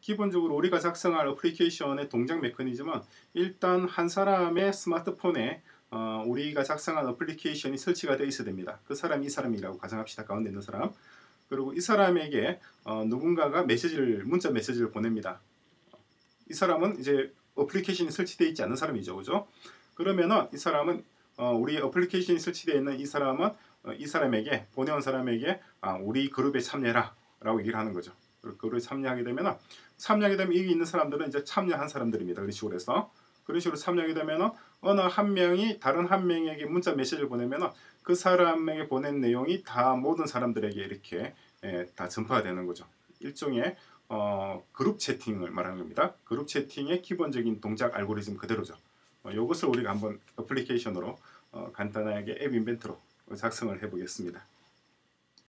기본적으로 우리가 작성할 어플리케이션의 동작 메커니즘은 일단 한 사람의 스마트폰에 우리가 작성한 어플리케이션이 설치가 되어 있어야 됩니다. 그 사람이 이 사람이라고 가정합시다. 가운데 있는 사람. 그리고 이 사람에게 누군가가 문자 메시지를 보냅니다. 이 사람은 이제 어플리케이션이 설치되어 있지 않은 사람이죠. 그죠? 그러면은 이 사람은 우리 어플리케이션이 설치되어 있는 이 사람은 이 사람에게 보내온 사람에게 우리 그룹에 참여해라 라고 얘기를 하는 거죠. 그룹에 참여하게 되면 여기 있는 사람들은 이제 참여한 사람들입니다. 그런 식으로 해서 그런 식으로 참여하게 되면 어느 한 명이 다른 한 명에게 문자 메시지를 보내면 그 사람에게 보낸 내용이 다 모든 사람들에게 이렇게 다 전파가 되는 거죠. 일종의 그룹 채팅을 말하는 겁니다. 그룹 채팅의 기본적인 동작 알고리즘 그대로죠. 이것을 우리가 한번 어플리케이션으로 간단하게 앱 인벤터로 작성을 해 보겠습니다.